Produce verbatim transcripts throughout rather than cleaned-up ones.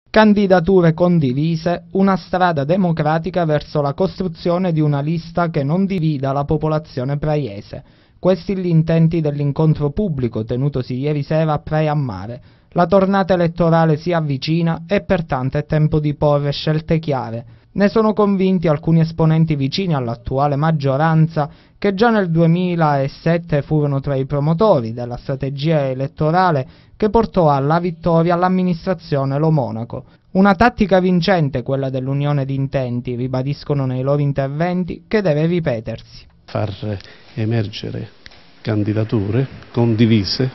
Candidature condivise, una strada democratica verso la costruzione di una lista che non divida la popolazione praiese. Questi gli intenti dell'incontro pubblico tenutosi ieri sera a Praia a Mare. La tornata elettorale si avvicina e pertanto è tempo di porre scelte chiare. Ne sono convinti alcuni esponenti vicini all'attuale maggioranza che già nel duemilasette furono tra i promotori della strategia elettorale che portò alla vittoria l'amministrazione Lo Monaco. Una tattica vincente quella dell'unione di intenti, ribadiscono nei loro interventi, che deve ripetersi. Far emergere candidature condivise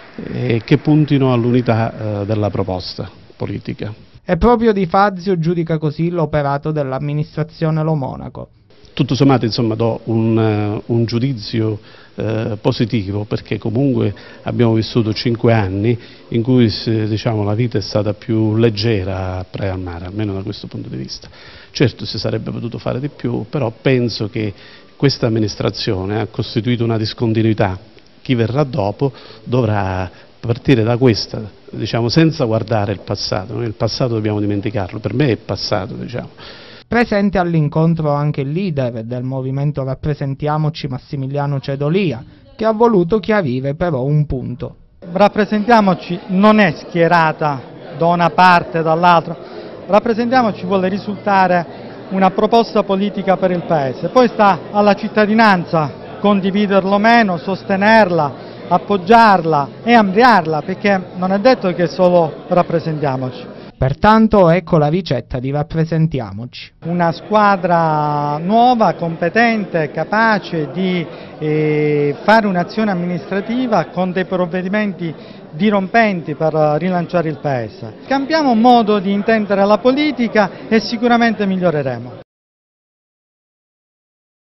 e che puntino all'unità eh, della proposta politica. E proprio Di Fazio giudica così l'operato dell'amministrazione Lo Monaco. Tutto sommato, insomma, do un, uh, un giudizio uh, positivo, perché comunque abbiamo vissuto cinque anni in cui diciamo, la vita è stata più leggera a Praia a Mare, almeno da questo punto di vista. Certo si sarebbe potuto fare di più, però penso che questa amministrazione ha costituito una discontinuità. Chi verrà dopo dovrà partire da questa, diciamo, senza guardare il passato. Noi il passato dobbiamo dimenticarlo, per me è passato, diciamo. Presente all'incontro anche il leader del movimento Rappresentiamoci, Massimiliano Cedolia, che ha voluto chiarire però un punto. Rappresentiamoci non è schierata da una parte o dall'altra, Rappresentiamoci vuole risultare una proposta politica per il Paese, poi sta alla cittadinanza condividerlo o meno, sostenerla, appoggiarla e ampliarla, perché non è detto che solo Rappresentiamoci. Pertanto ecco la ricetta di Rappresentiamoci. Una squadra nuova, competente, capace di eh, fare un'azione amministrativa con dei provvedimenti dirompenti per rilanciare il Paese. Cambiamo modo di intendere la politica e sicuramente miglioreremo.